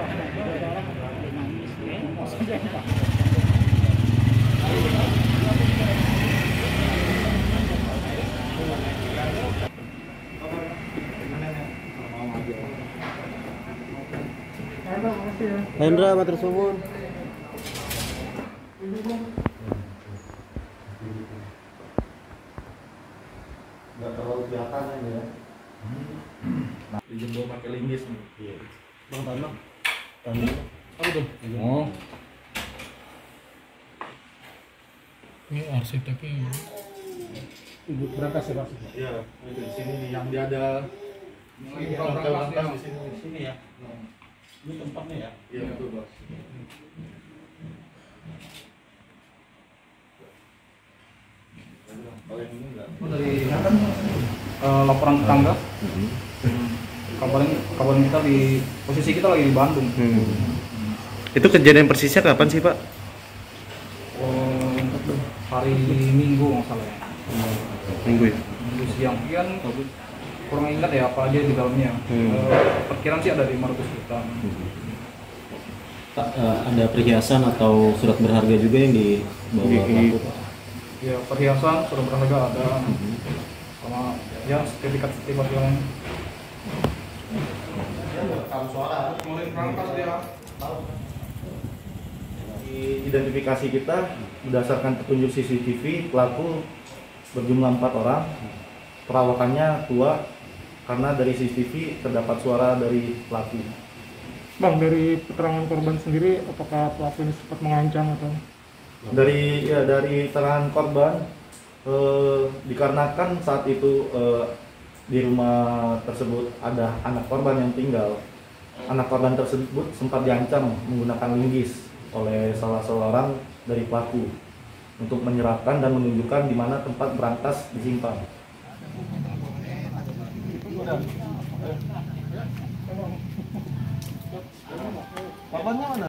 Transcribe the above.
Hendra, matur suwun. Nggak terlalu kelihatan aja ya. Dijemur pakai linggis nih. Iya. Bang tanah. Tanah. Apa tuh? Oh. Ini arsiteknya. Ibu berangkas ya Pak? Iya, itu di sini nih yang dia ada rangka-rangka di sini ya. Ini tempatnya ya? Iya betul Bos. Kalian ini enggak? Dari laporan tetangga. Kabarin kita di posisi kita lagi di Bandung. Itu kejadian persisnya kapan sih Pak? Hari Minggu nggak salah ya. Minggu ya? Minggu siang. Kan kurang ingat ya apa aja di dalamnya. Perkiraan sih ada 500 juta. Pak, ada perhiasan atau surat berharga juga yang dibawa pelaku, Pak? Ya perhiasan sudah berharga ada. Sama ya sertifikat yang Identifikasi kita berdasarkan petunjuk CCTV, pelaku berjumlah 4 orang. Perawakannya tua karena dari CCTV terdapat suara dari pelaku. Bang, dari keterangan korban sendiri, apakah pelaku ini sempat mengancam atau? Dari keterangan korban, dikarenakan saat itu di rumah tersebut ada anak korban yang tinggal. Anak korban tersebut sempat diancam menggunakan linggis oleh salah seorang dari pelaku untuk menyerahkan dan menunjukkan di mana tempat berangkas disimpan. Korbannya mana?